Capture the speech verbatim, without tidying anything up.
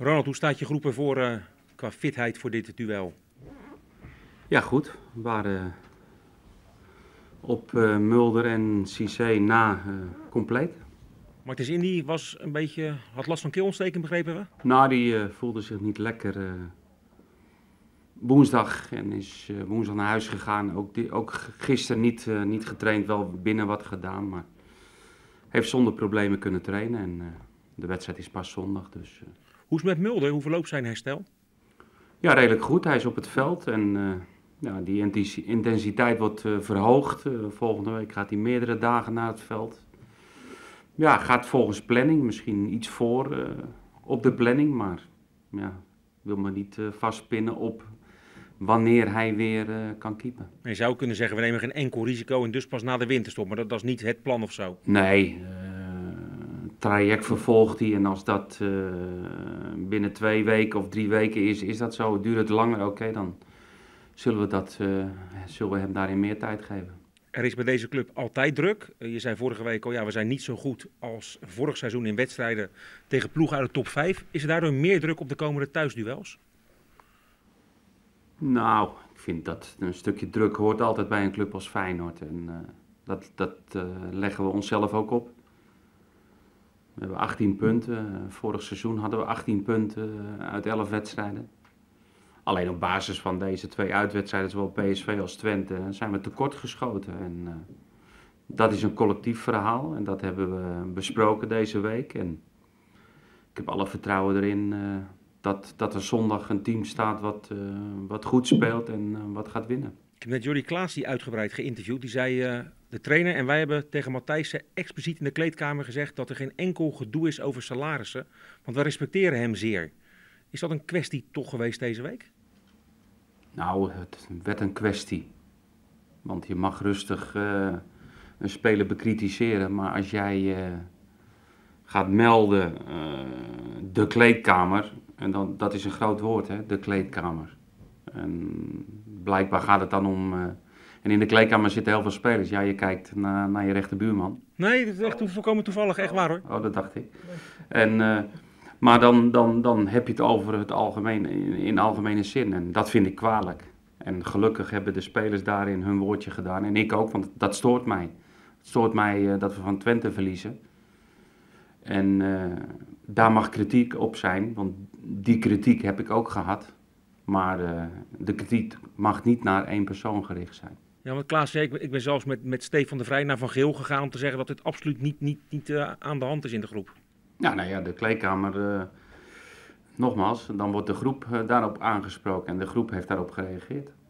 Ronald, hoe staat je groep ervoor uh, qua fitheid voor dit duel? Ja, goed. We waren op uh, Mulder en Cissé na uh, compleet. Martens Indy was een beetje, had last van keelontsteking, begrepen we? Nou, die uh, voelde zich niet lekker uh, woensdag en is uh, woensdag naar huis gegaan. Ook, die, ook gisteren niet, uh, niet getraind, wel binnen wat gedaan, maar heeft zonder problemen kunnen trainen. En uh, de wedstrijd is pas zondag. Dus, uh... Hoe is het met Mulder? Hoe verloopt zijn herstel? Ja, redelijk goed. Hij is op het veld en uh, ja, die intensiteit wordt uh, verhoogd. Uh, volgende week gaat hij meerdere dagen naar het veld. Ja, gaat volgens planning, misschien iets voor uh, op de planning, maar ja, wil me niet uh, vastpinnen op wanneer hij weer uh, kan keepen. Je zou kunnen zeggen, we nemen geen enkel risico en dus pas na de winterstop, maar dat, dat is niet het plan of zo? Nee, uh, het traject vervolgt hij en als dat uh, binnen twee weken of drie weken is, is dat zo. Duurt het langer, oké, okay, dan zullen we, dat, uh, zullen we hem daarin meer tijd geven. Er is bij deze club altijd druk. Je zei vorige week al, ja, we zijn niet zo goed als vorig seizoen in wedstrijden tegen ploegen uit de top vijf. Is er daardoor meer druk op de komende thuisduels? Nou, ik vind dat een stukje druk hoort altijd bij een club als Feyenoord. En uh, dat, dat uh, leggen we onszelf ook op. We hebben achttien punten. Vorig seizoen hadden we achttien punten uit elf wedstrijden. Alleen op basis van deze twee uitwedstrijden, zowel P S V als Twente, zijn we tekort geschoten. En uh, dat is een collectief verhaal en dat hebben we besproken deze week. En ik heb alle vertrouwen erin uh, dat, dat er zondag een team staat wat, uh, wat goed speelt en uh, wat gaat winnen. Ik heb net Jordi Klaas die uitgebreid geïnterviewd. Die zei, uh, de trainer en wij hebben tegen Matthijssen expliciet in de kleedkamer gezegd dat er geen enkel gedoe is over salarissen. Want wij respecteren hem zeer. Is dat een kwestie toch geweest deze week? Nou, het werd een kwestie. Want je mag rustig uh, een speler bekritiseren. Maar als jij uh, gaat melden, uh, de kleedkamer. En dan, dat is een groot woord, hè, de kleedkamer. En blijkbaar gaat het dan om... Uh, en in de kleedkamer zitten heel veel spelers. Ja, je kijkt naar, naar je rechterbuurman. Nee, dat is echt volkomen toevallig. Echt waar hoor. Oh, dat dacht ik. En... Uh, Maar dan, dan, dan heb je het over het algemeen, in, in algemene zin en dat vind ik kwalijk. En gelukkig hebben de spelers daarin hun woordje gedaan en ik ook, want dat stoort mij. Het stoort mij uh, dat we van Twente verliezen. En uh, daar mag kritiek op zijn, want die kritiek heb ik ook gehad. Maar uh, de kritiek mag niet naar één persoon gericht zijn. Ja, want Klaas, ik ben, ik ben zelfs met, met Stefan de Vrij naar Van Geel gegaan om te zeggen dat dit absoluut niet, niet, niet uh, aan de hand is in de groep. Ja, nou ja, de kleedkamer, uh, nogmaals, dan wordt de groep uh, daarop aangesproken en de groep heeft daarop gereageerd.